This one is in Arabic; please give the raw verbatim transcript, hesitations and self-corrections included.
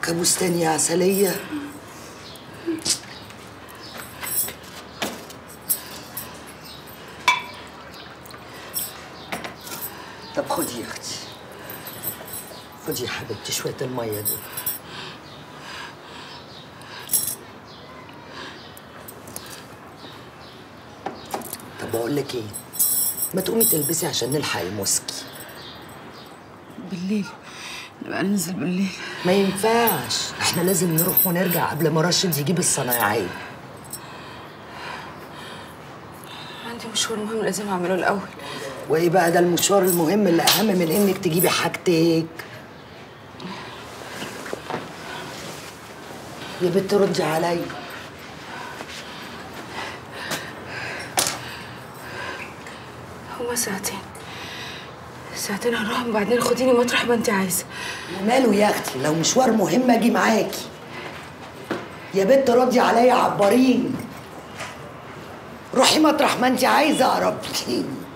كابوس تاني يا عسلية؟ طب خدي يا اختي، خدي يا حبيبتي شوية المية دول. طب بقول لك ايه، ما تقومي تلبسي عشان نلحق الموسكي. بالليل نبقى ننزل بالليل. ما ينفعش، احنا لازم نروح ونرجع قبل ما راشد يجيب الصنايعية. عندي مشوار مهم لازم اعمله الاول. وايه بقى ده المشوار المهم اللي اهم من انك تجيبي حاجتك؟ يا بنت ردي عليا. هما ساعتين ساعتين هنروح وبعدين خديني مطرح ما انت عايزه. وماله يا اختي، لو مشوار مهم اجي معاكي. يا بنت ردي عليا، عبريني. روحي مطرح ما انت عايزه، قربتيني.